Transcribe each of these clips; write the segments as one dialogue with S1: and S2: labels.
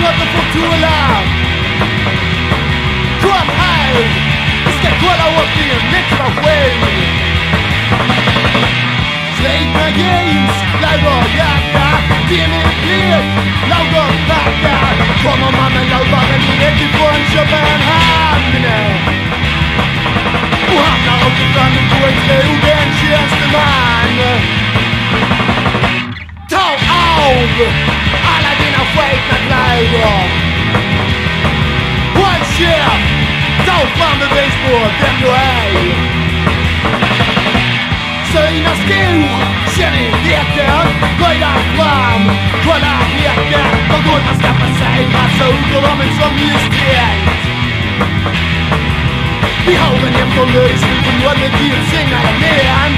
S1: något att få tåla. Kom här, vi ska kolla upp din ekvation. Slitna jeans, läderjacka, dimmig blick, lagerpacka. Kommer man med lövaren direkt ifrån Köpenhamn och hamnar utifrån på en trogen tjänsteman. Ta av alla dina sketna kläder. Håll käft, ta fram bevis på vem du är. Syna skor, känn i däcken, böj dig fram, kolla häcken. Vad gott man ska passera, suger de en som misstänkt. Vi har en efterlysning på någon med tillsignalelement.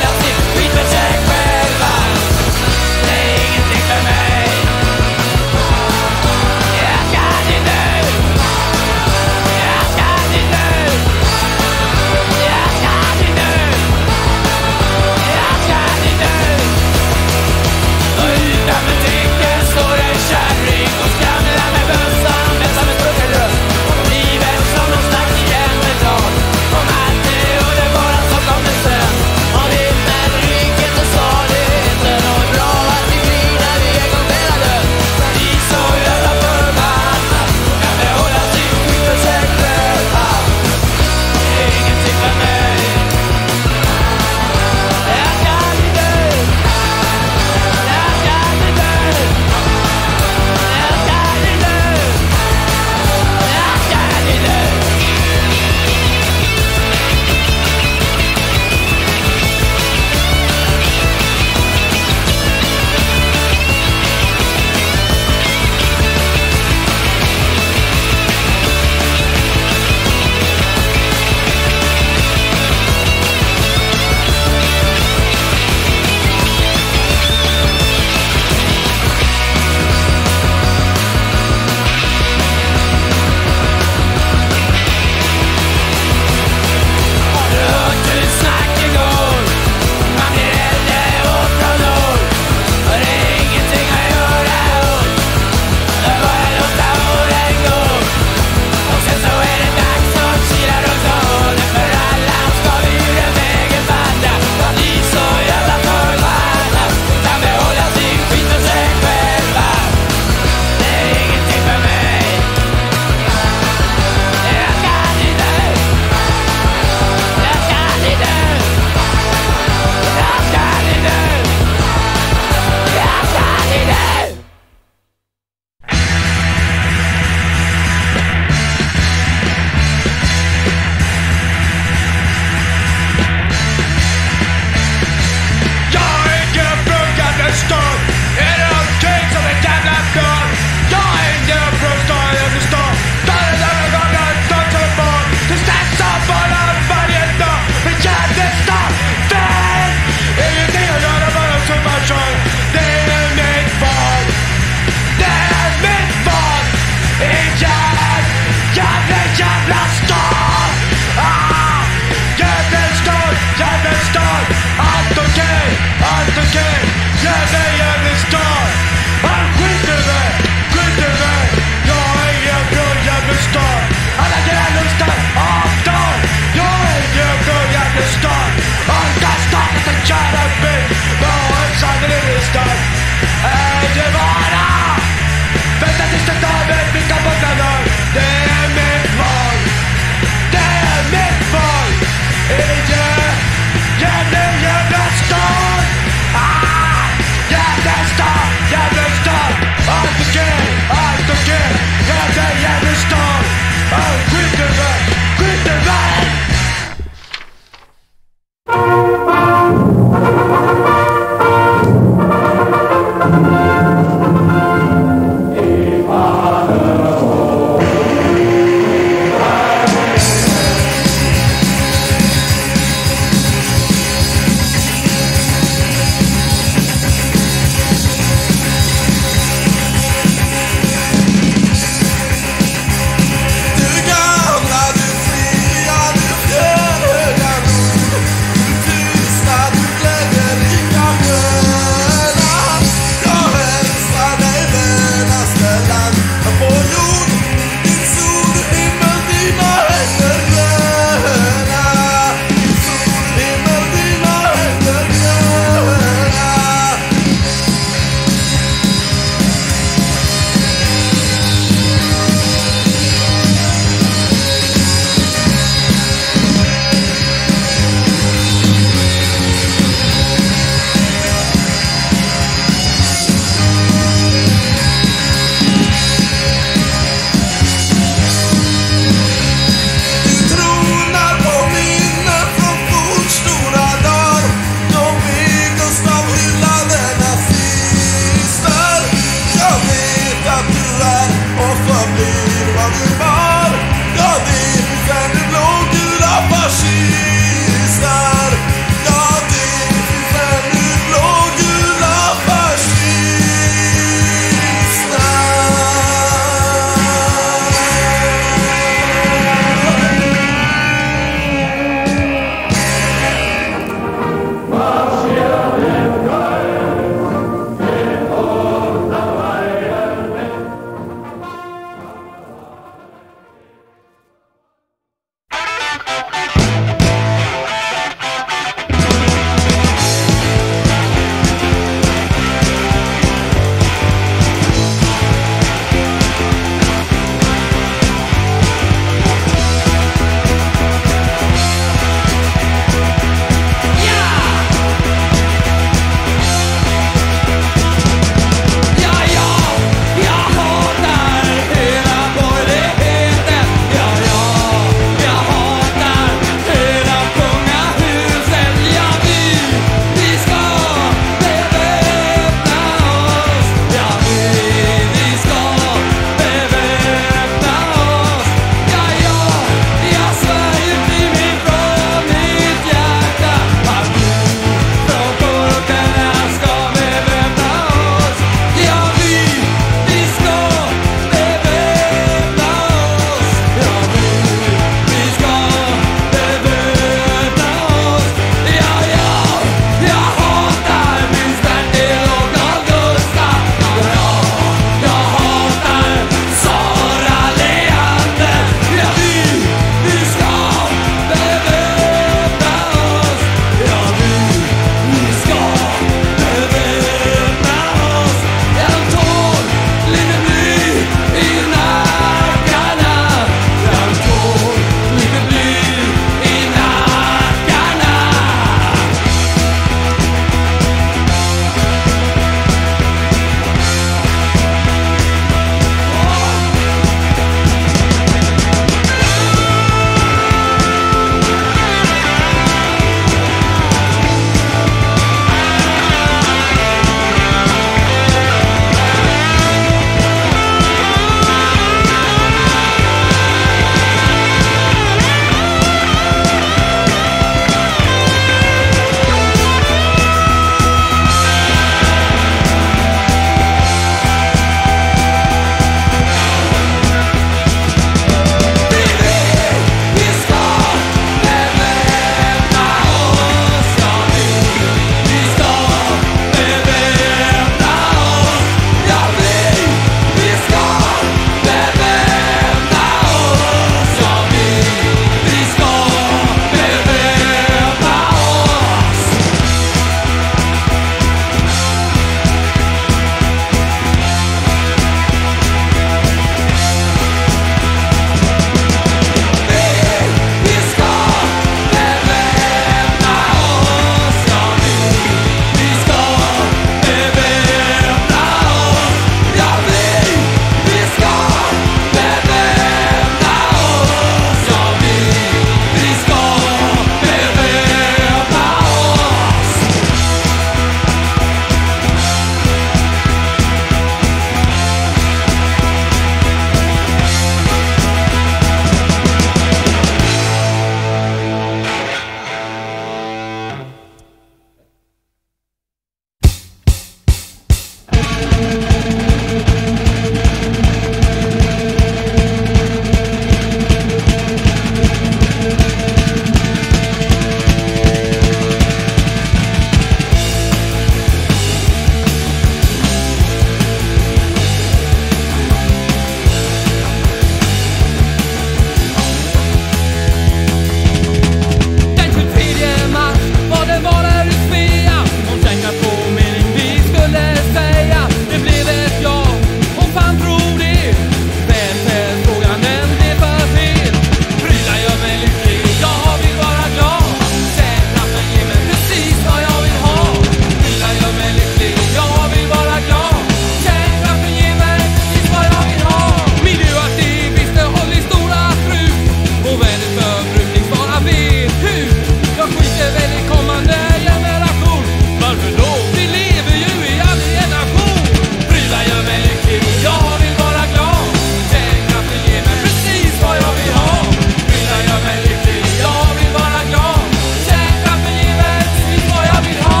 S1: levande generation. Varför då? Vi lever ju i all generation. Prylar gör mig lycklig, jag vill vara glad. Kärnkraften ger mig precis vad jag vill ha. Prylar gör mig lycklig, jag vill vara glad. Kärnkraften ger mig precis vad jag vill ha.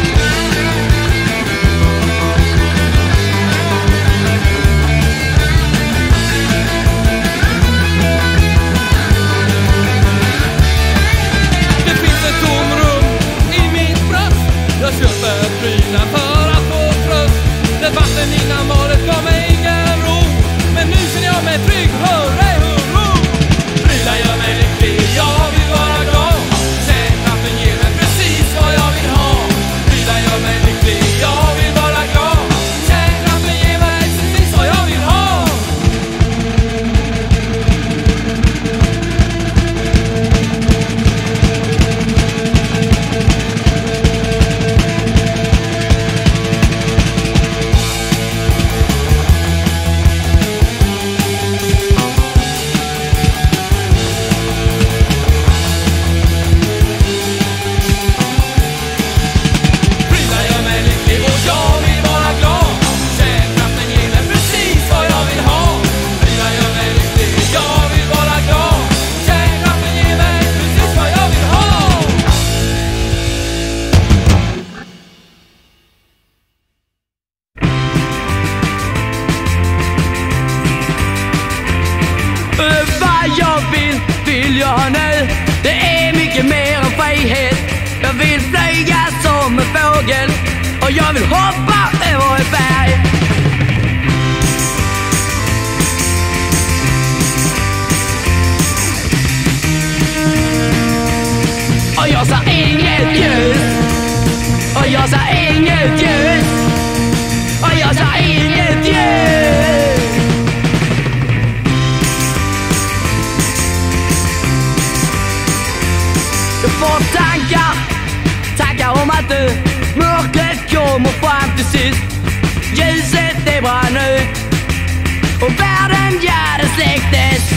S1: Det finns ett tomrum i mitt bröst. Jag köper prylar för att få tröst. Debatten innan valet gav mig ingen ro. Men nu känner jag mig trygg, hurra, hurra. Prylar gör mig lycklig, jag vill vara glad. Kärnkraften ger mig precis vad jag vill ha. Prylar gör mig lycklig, jag vill vara glad. Kärnkraften ger mig precis vad jag vill ha. Prylar gör mig lycklig och jag vill vara glad. Kärnkraften ger mig precis vad jag vill ha. Prylar gör mig lycklig, jag vill vara glad. Kärnkraften ger mig precis vad jag vill ha. Vad jag vill jag ha nu. Det är mycket mer än frihet. Jag vill flyga som en fågel och jag vill hoppa över ett berg. Och jag sa inget ljus. Och jag sa inget ljus. Och jag sa inget ljus. Jag får tankar om att mörkret kommer fram till sist. Ljuset det brann ut och världen, ja, det släcktes.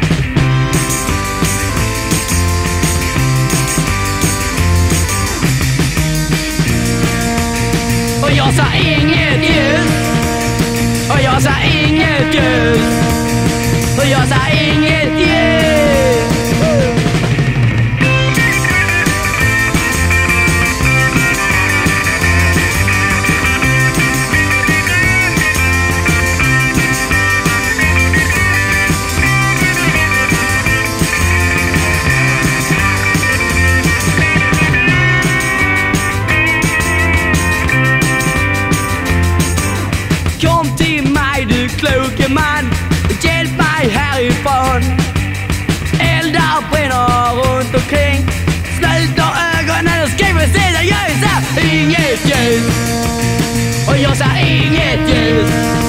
S1: Och jag sa inget ljus. Och jag sa inget ljus. Och jag sa inget ljus. Kom till mig du kloke man, hjälp mig härifrån. Eldar bränner runt omkring. Sluter ögonen och skriver sina ljus. Inget ljus. Och jag sa inget ljus.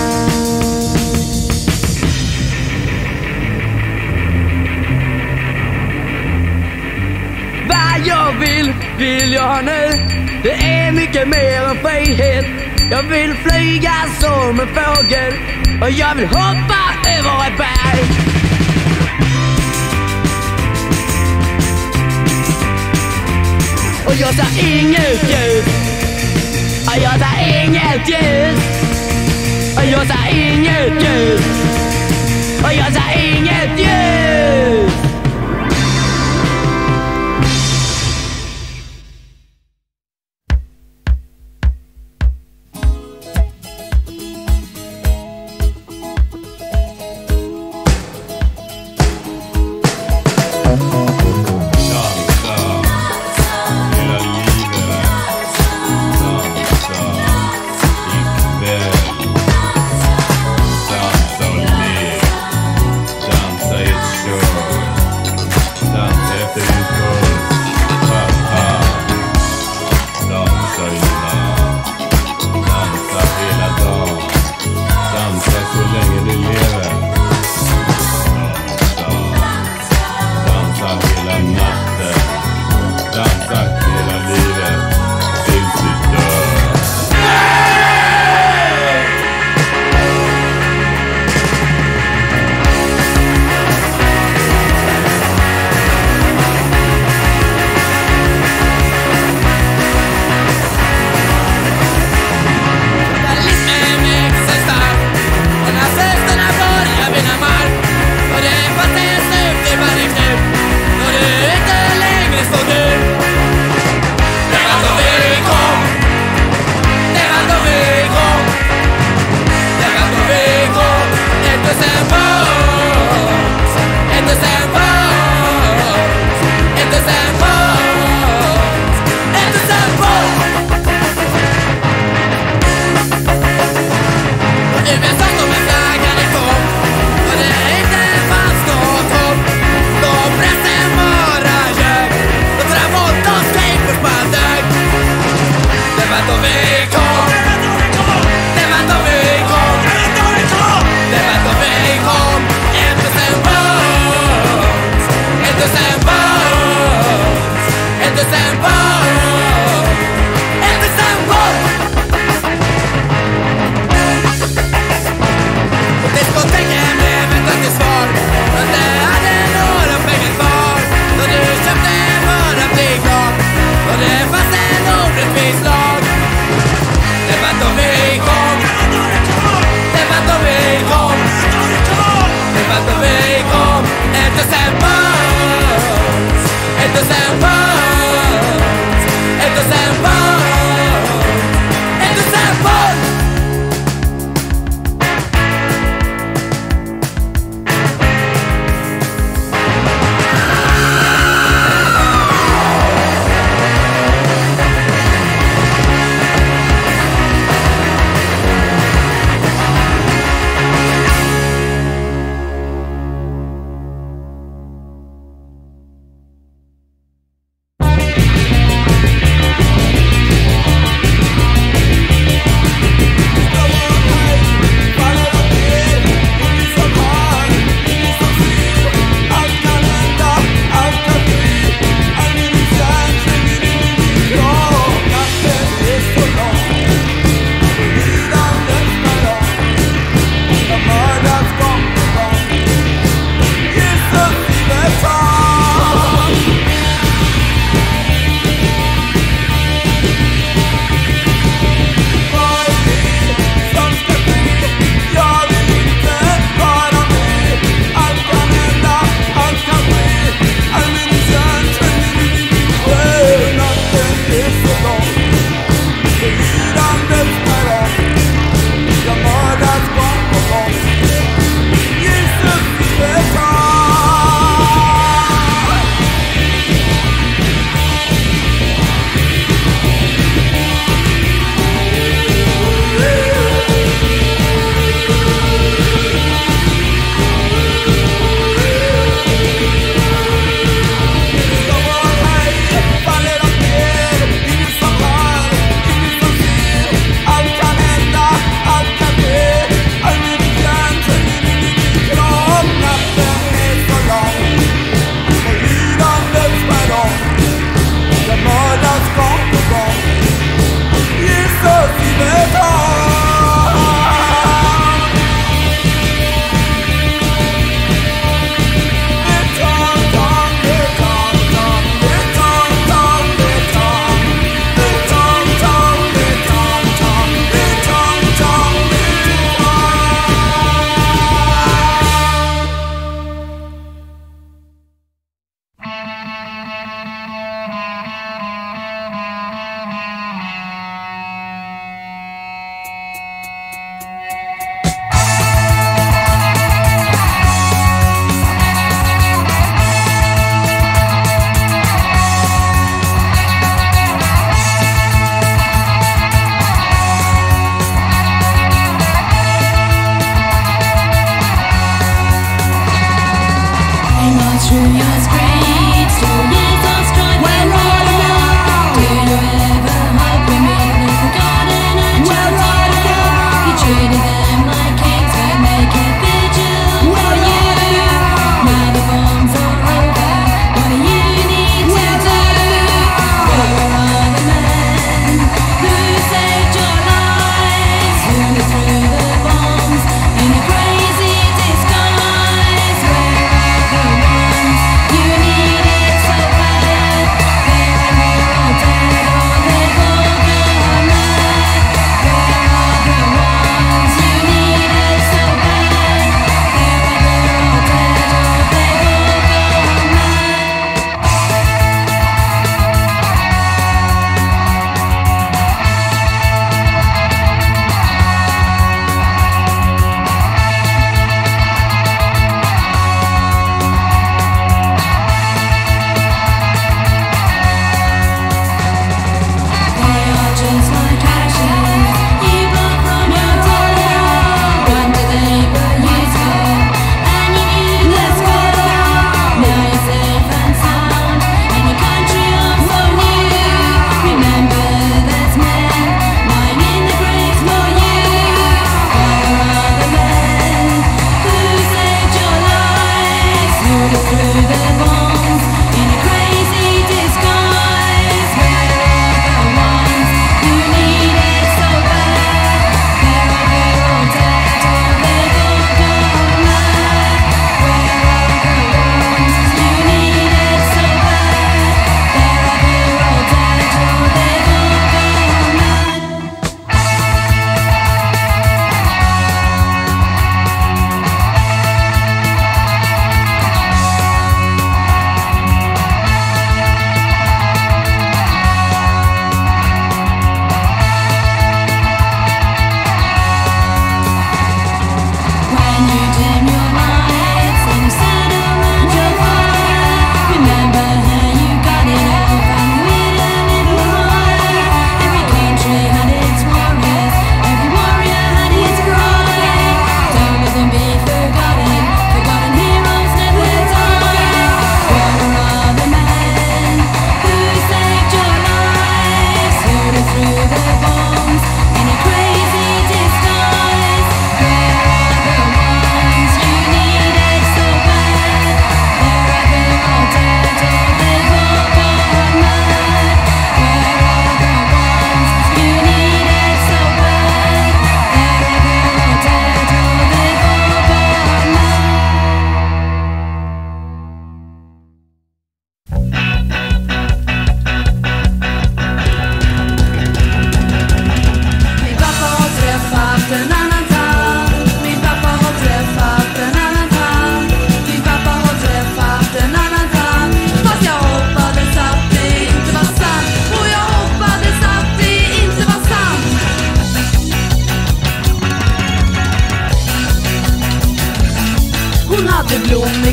S1: Vad jag vill jag ha nu. Det är mycket mer än frihet. Jag vill flyga som en fågel och jag vill hoppa över ett berg. Och jag sa inget ljus. Och jag sa inget ljus. Och jag sa inget ljus. Och jag sa inget ljus.
S2: Dansa i ett kör. ones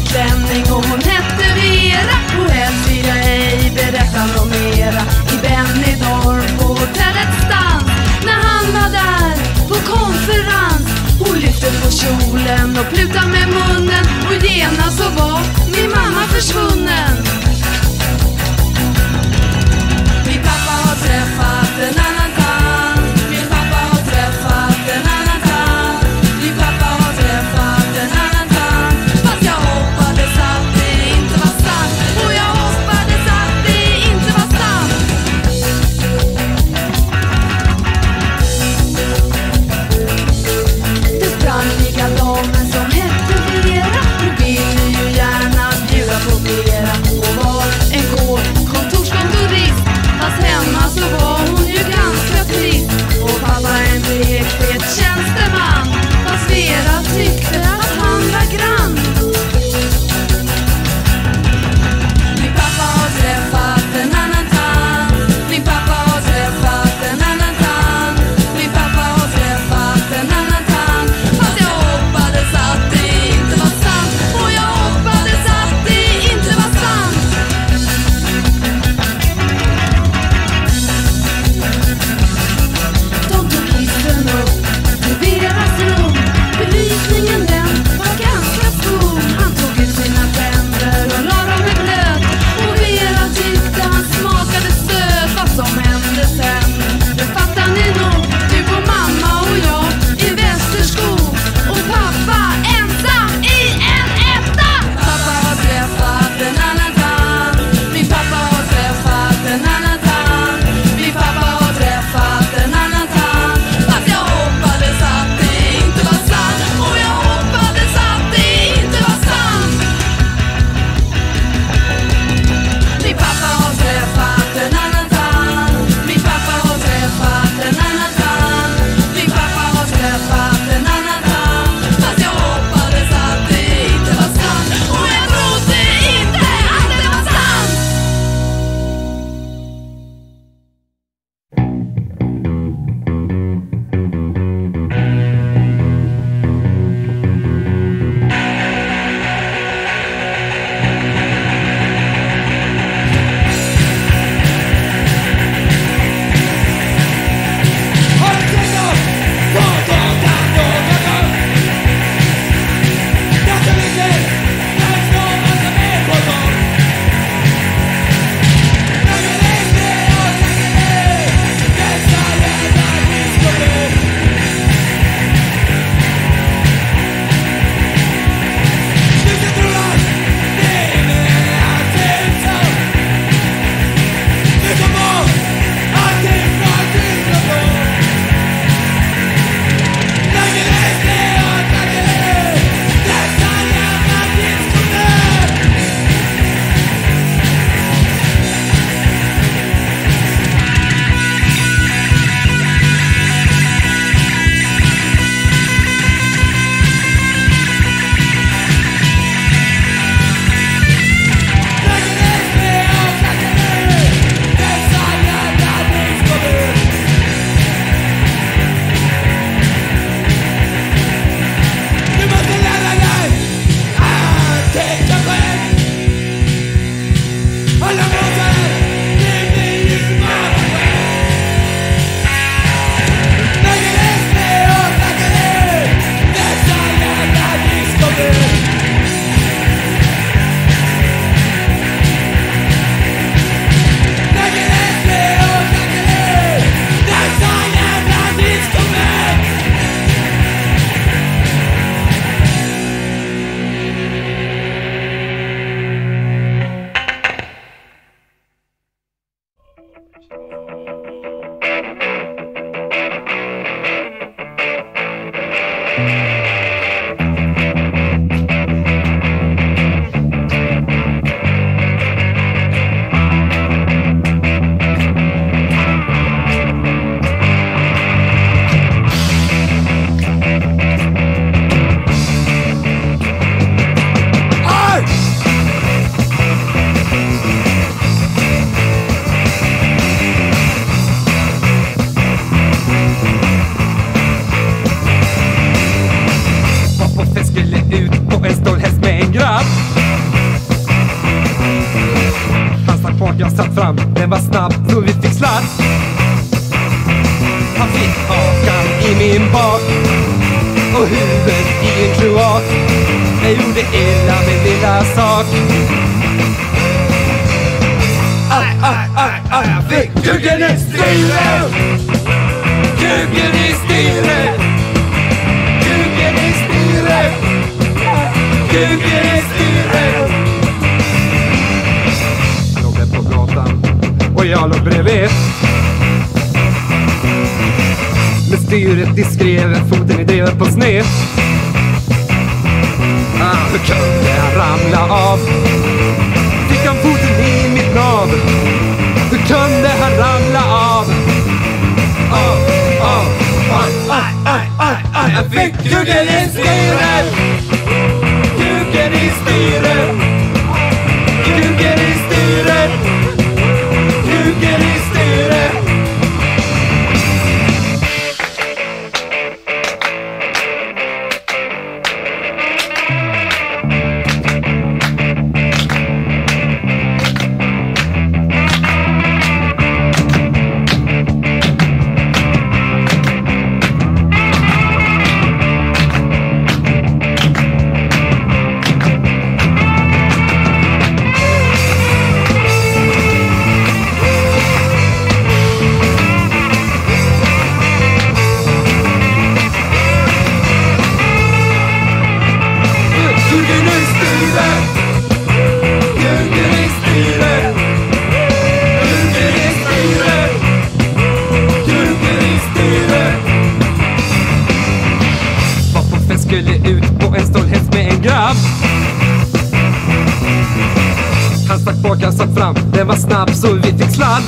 S2: klänning och hon hette Vera. Och helst vill jag ej berätta något mera. I Benidorm på hotellets stans, när han var där på konferens. Hon lyfte på kjolen och plutade med munnen, och genast så var min mamma försvunnen. Min pappa har träffat en annan tant. Min pappa har träffat en annan tant. Min pappa har träffat en annan tant. Fast jag hoppades att det inte var sant. Och jag hoppades att det inte var sant. Den spralliga damen som hette Vera, hon ville ju gärna bjuda på mer.
S3: bak, jag satt fram. Den var snabb så vi fick sladd. Han fick hakan i min bak och huvudet i en kloak. Jag gjorde illa min lilla sak. Aj, aj, aj, aj, jag fick kuken i styret. Kuken i styret. Kuken i styret. Kuken i styret. Jag låg där på gatan och jag låg bredvid. Med styret i skrevet, foten i drevet på sned. Hur kunde han ramla av? Fick han foten i mitt nav? Hur kunde han ramla av? Jag fick kuken i styret. Kuken i styret. Kuken i styret. Kuken i styret. Skulle ut på en stål häst med en grabb. Han stack bak, jag satt fram. Den var snabb så vi fick sladd.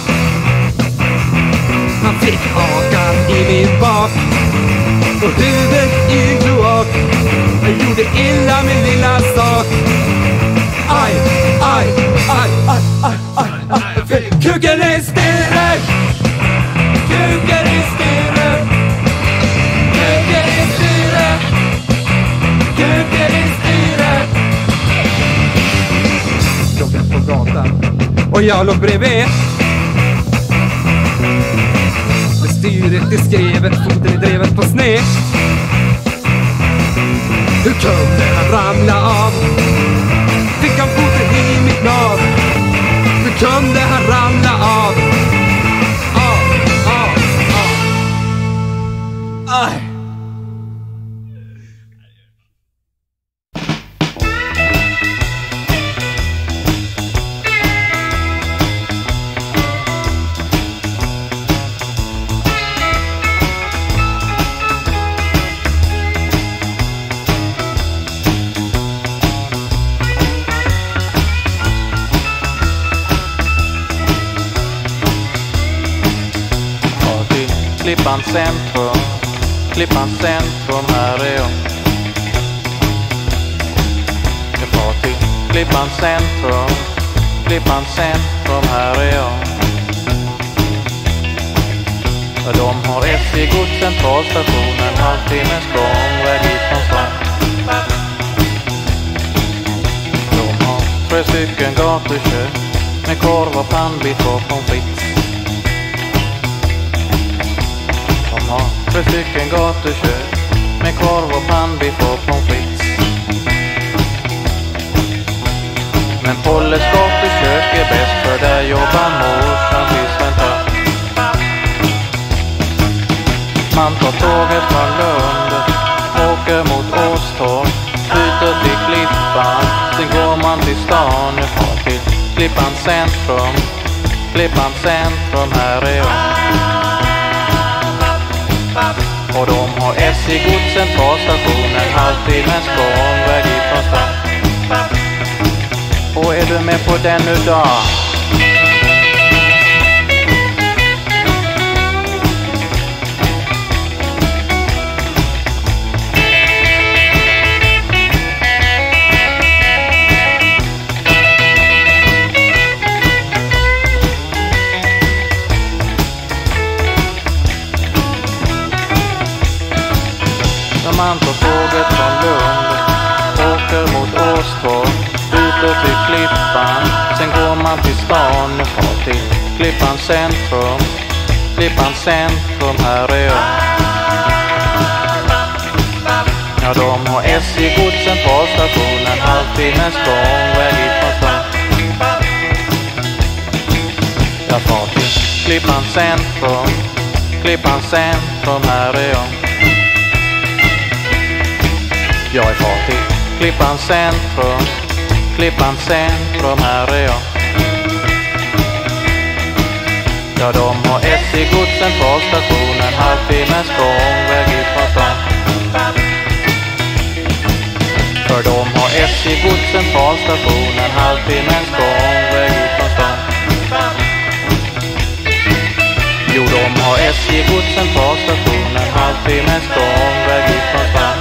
S3: Han fick hakan i min bak och huvudet i en kloak. Jag gjorde illa min lilla sak. Aj, aj, aj, aj, aj, aj, aj. Jag fick kuken i styret. Kuken i styret. Kuken i styret. Kuken i styret. Låg där på gatan och jag låg bredvid. Med styret i skrevet, foten i drevet på sned. Hur kunde han ramla av? Fick han foten i mitt nav? Hur kunde han ramla av? Aj.
S4: Klippans centrum, här är jag. Jag far till Klippans centrum, här är jag. De har SJ godscentralstation, en halvtimmes gångväg ifrån stan. De har 3 stycken gatukök med korv och pannbiff och pommes frites. 3 stycken gatukök med korv och pannbiff och pommes frites. Men Polles gatukök är bäst, för där jobbar morsan fiskväntar. Man tar tåget från Lund, åker mot Åstorp, byter till Klippan, sen går man till stan. Nu far till Klippans centrum, här är jag. Och de har SJ godscentralstation, en halvtimmes gångväg ifrån stan. Och är du med på den nu då? Man tar tåget från Lund, åker mot Åstorp, byter till Klippan, sen går man man till stan och far till Klippans centrum. Klippans centrum, här är jag. Ja, de har SJ godscentralstationen, halvtimmes gångväg ifrån stan. Jag far till Klippans centrum. Klippans centrum, här är jag. Jag är far till Klippans centrum. Klippans centrum, här är jag. Ja, de har SJ godscentralstationen, halvtimmes gångväg ifrån stan. För de har SJ godscentralstationen, halvtimmes gångväg ifrån stan. Jo, de har SJ godscentralstationen, halvtimmes gångväg ifrån stan.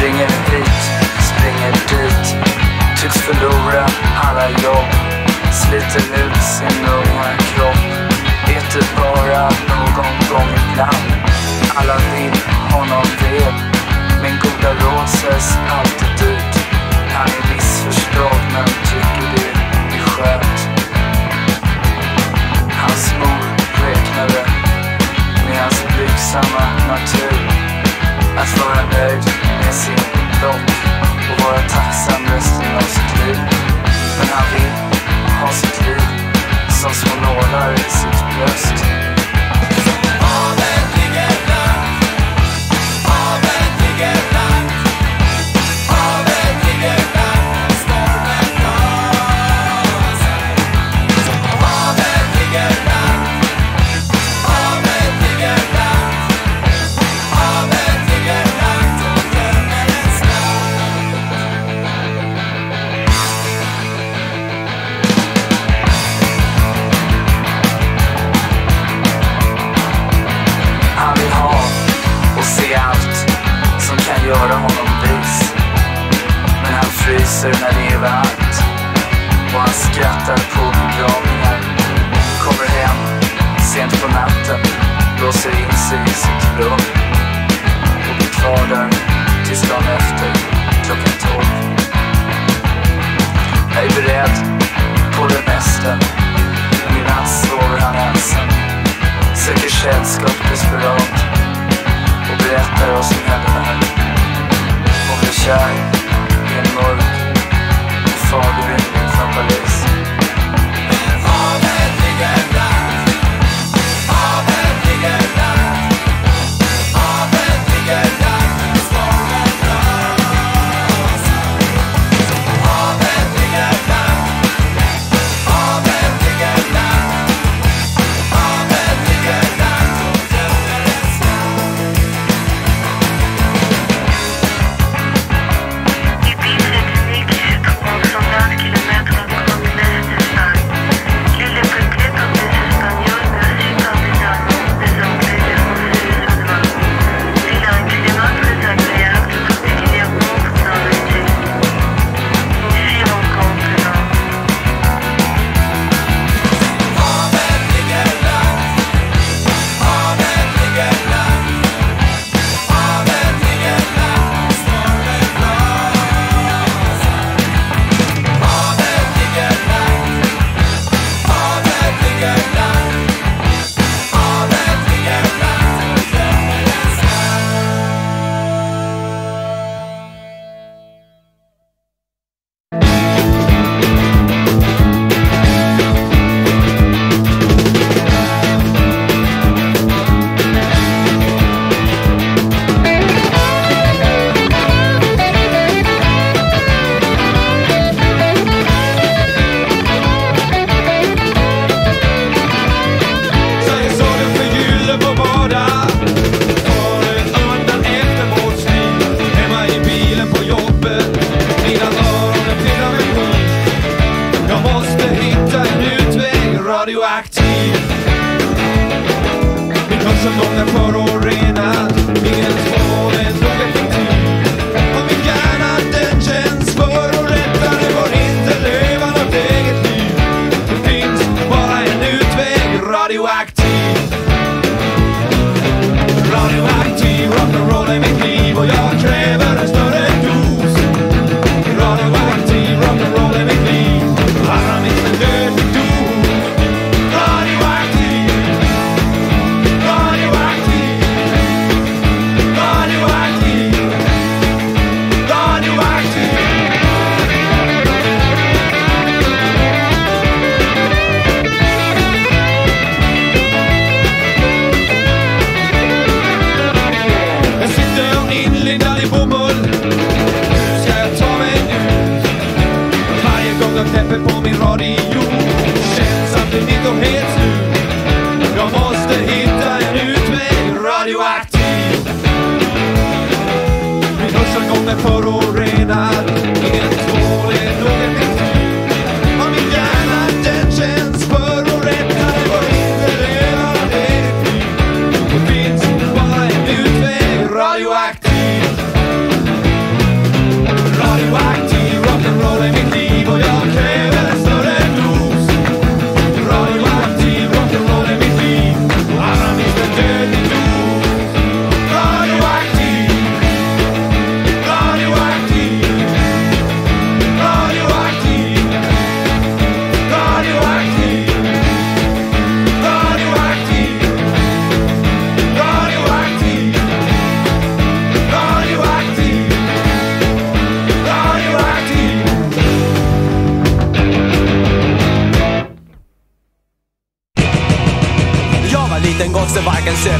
S5: Springer hit, springer dit, tycks förlora alla jobb, sliter ut sin unga kropp, äter bara någon gång ibland. Alla vill honom väl, men goda råd sägs alltid dyrt. Han är missförstådd men tycker det är skönt. Hans mor räknade med hans blygsamma natur, att vara nöjd med sin lott och vara tacksam resten av sitt liv. Men han vill ha sitt liv som små nålar i sitt bröst. Göra honom vis, men han fryser när det är varmt och han skrattar på begravningar. Kommer hem sent på natten, låser in sig i sitt rum och blir kvar där tills dagen efter klockan 12. Jag är beredd på det mesta, men ibland sover han ensam, söker sällskap desperat och berättar vad som händer här. Hon blir kär i en mörk och farlig rymning från Paris. Men havet ligger blankt, havet ligger blankt, havet ligger blankt, stormen rasar. Havet ligger blankt, havet ligger blankt, havet ligger blankt och drömmer en stund.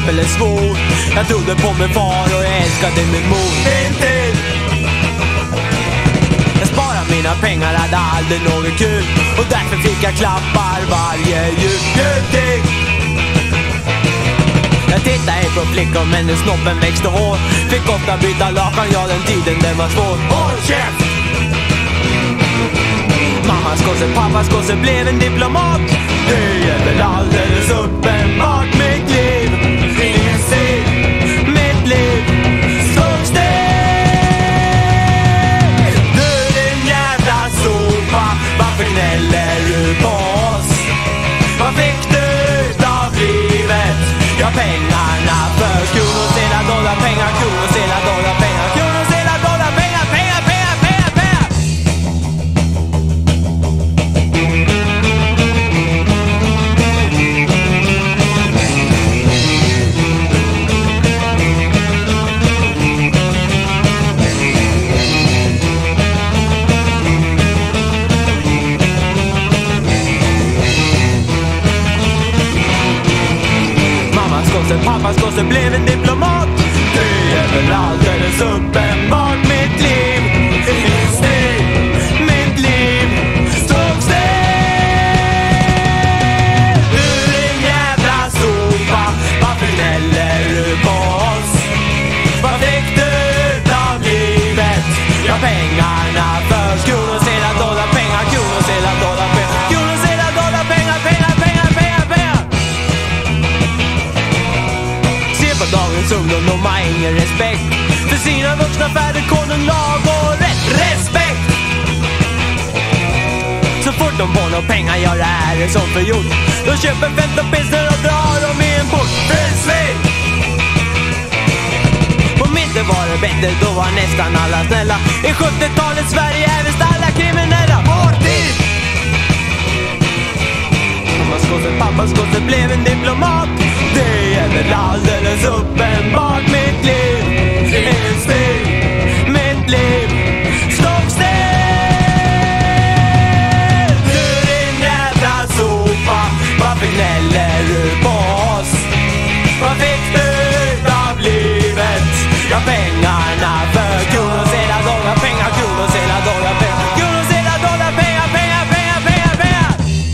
S3: eller svor. Jag trodde på min far och jag älskade min mor. Intill jag sparar mina pengar, hade aldrig något kul. Och därför fick jag klappar varje jul. Jag tittade på flickor men när snoppen växte hår. Fick ofta byta lakan, ja den tiden den var svår. Håll käft! Mammas gosse, pappas gosse blev en diplomat. Det är väl alldeles uppenbart. Mitt liv, ingen ser. Mitt liv stod still. Du din jävla sopa, varför gnäller du på oss? Vad fick du utav livet? Ja, pengarna för kronor, sedlar, dollar, pengar, kronor, sedlar, dollar, pengar, kronor, sedlar, dollar, pengar, pengar, pengar, pengar, pengar. Pappas gosse blev en diplomat. Det är väl alldeles uppenbart. Mitt liv är still. Mitt liv stod still. Du din jävla sopa, varför gnäller du på oss? Vad fick du utav livet? Ja, pengarna för kronor, sedlar, dollar, pengar, kronor, sedlar, dollar, pengar, kronor, sedlar, dollar, pengar, pengar, pengar, pengar, pengar. Dagens ungdom, de har ingen respekt för sina vuxna färder, konung, lag och respekt. Så fort de får några pengar gör det här som förgjort. De köper 15 pilsner och drar dem i en port. Försvinn! Om inte var det bättre, då var nästan alla snälla. I 70-talets Sverige är visst alla kriminella. Martin! Pappas gosse blev en diplomat. Det är väl alldeles uppenbart. Mitt liv är still. Mitt liv stod still. Du din jävla sopa, varför gnäller du på oss? Vad fick du av livet? Ja, pengarna för kronor, sedlar, dollar, pengar, kronor, sedlar, dollar, pengar, kronor, sedlar, dollar, pengar, pengar, pengar, pengar, pengar.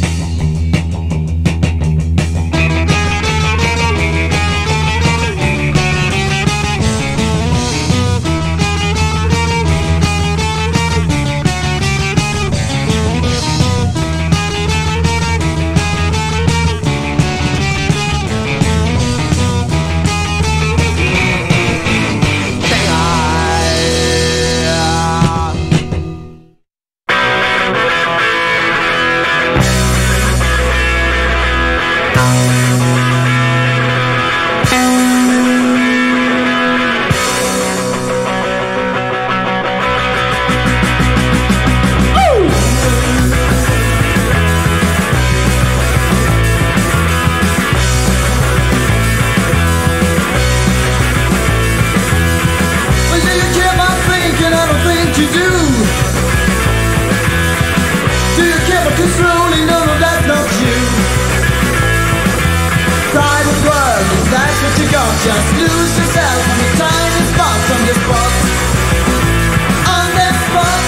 S3: Just lose yourself in the tiny spots on the spot. On that spot.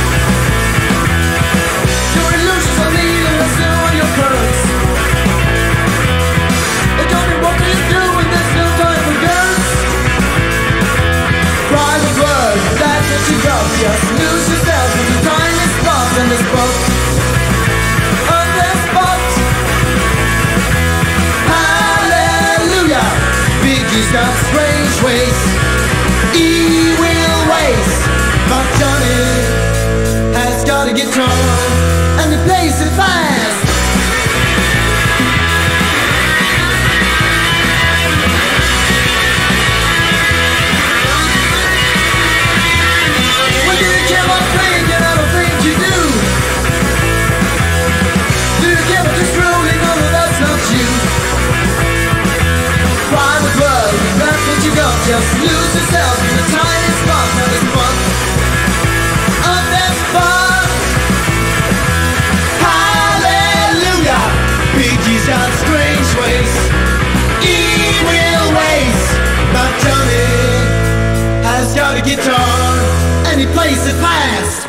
S3: Your illusions are needing a zoo on your purse. They told me what do you do when there's no time for girls? Private world, that's what you got. Just lose yourself in the tiny spots on the spot. On that spot. Hallelujah. Biggie's got strange ways, evil ways. But Johnny has got a guitar and he plays it fast. Well, do you care about playing? And I don't think you do. Do you care about just rolling? No, that's not you. Private world, that's what you got. Just lose yourself in the tiny spot on the spot. On that spot. Hallelujah. Biggie's got strange ways, evil ways.
S6: got a guitar and he plays it fast.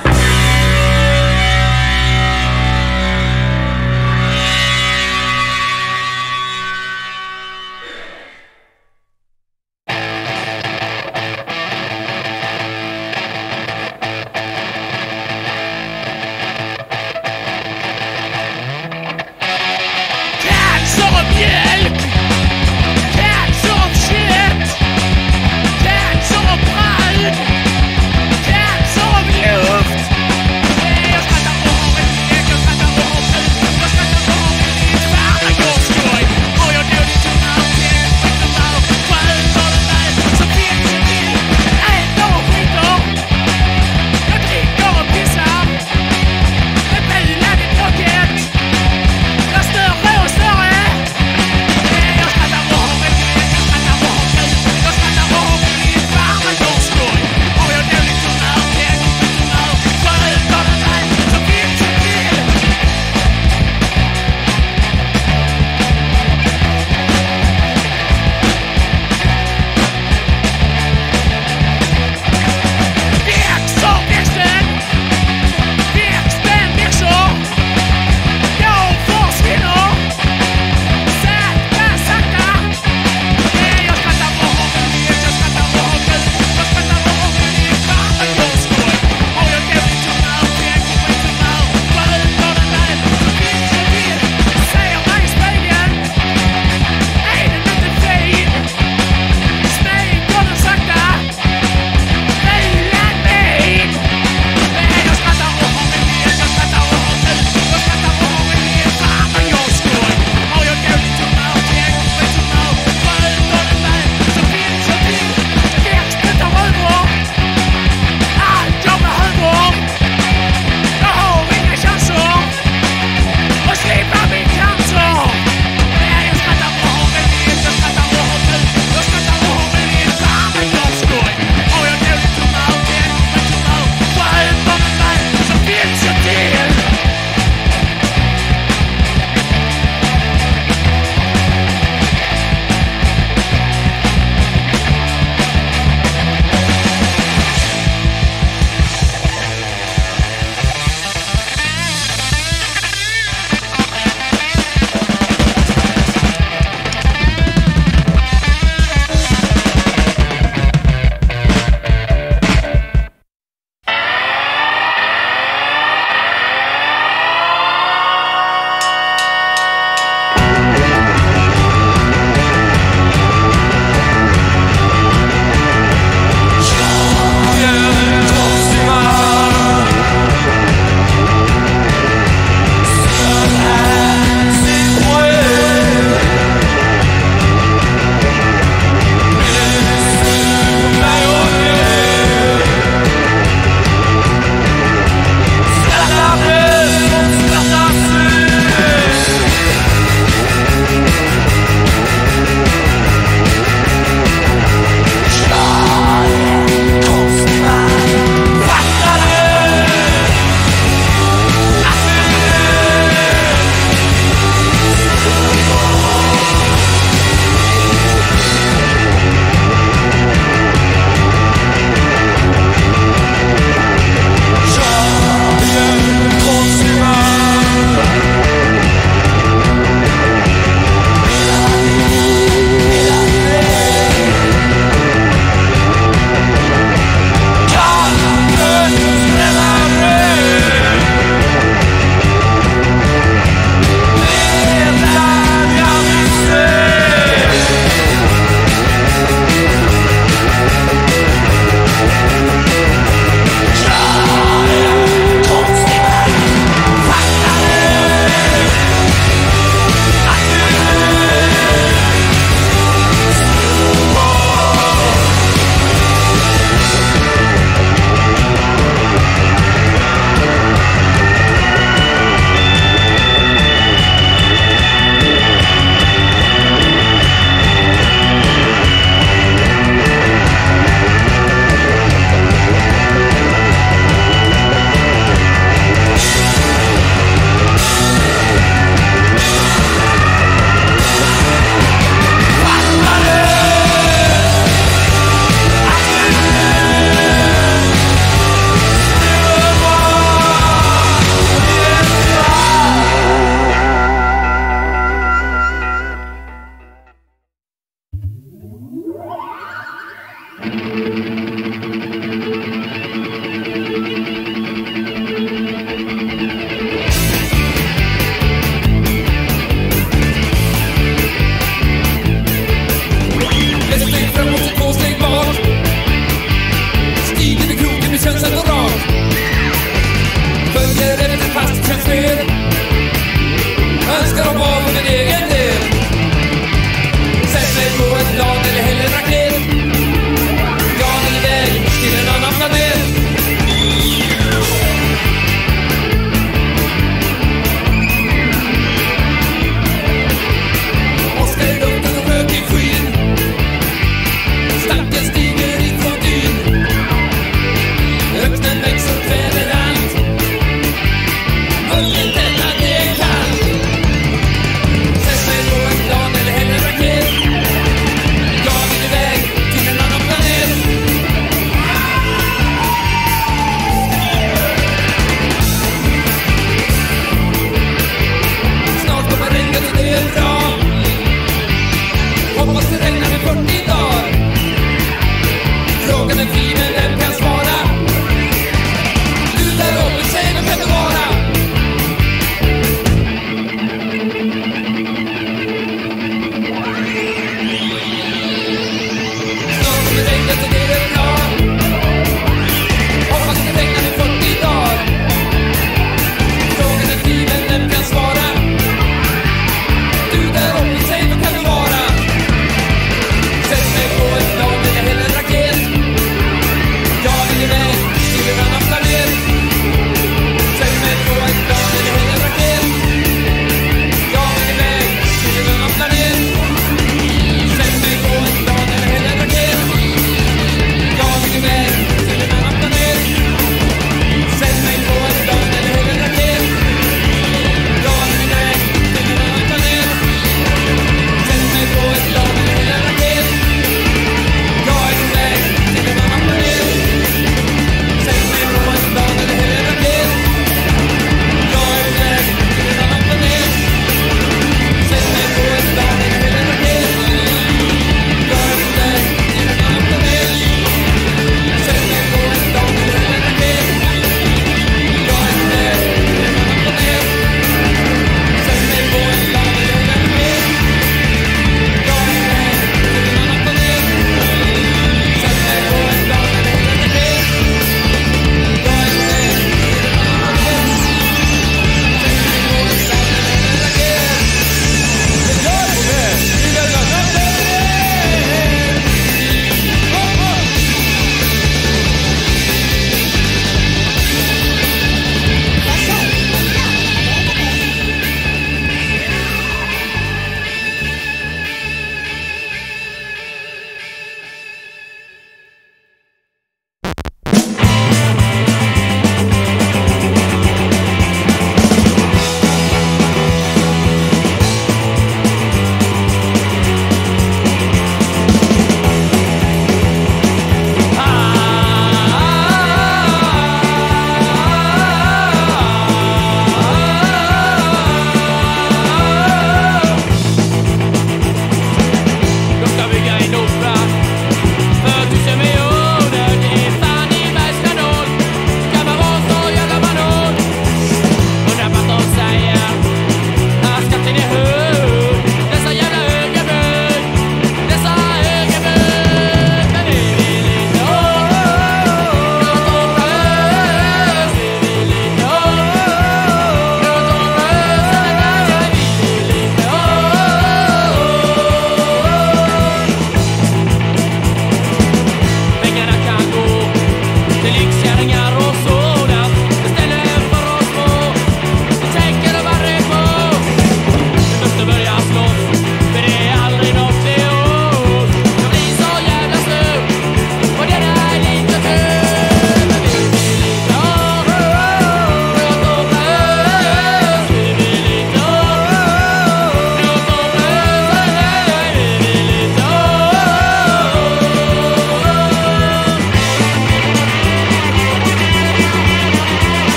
S7: Cats of brand, cats of luft.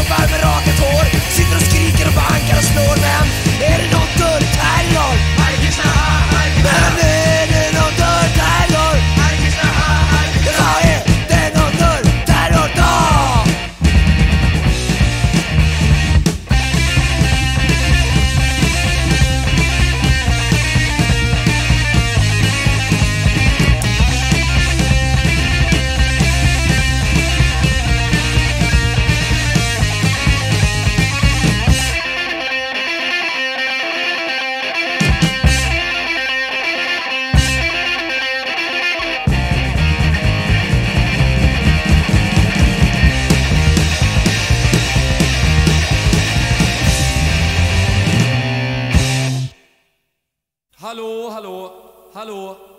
S7: gubbar med rakat hår sitter och skriker och bankar och slår. Men är det någon dörr terror? Men är det någon dörr terror? Ja, är det någon dörr terror då?
S1: Hallå, hallå, hallå.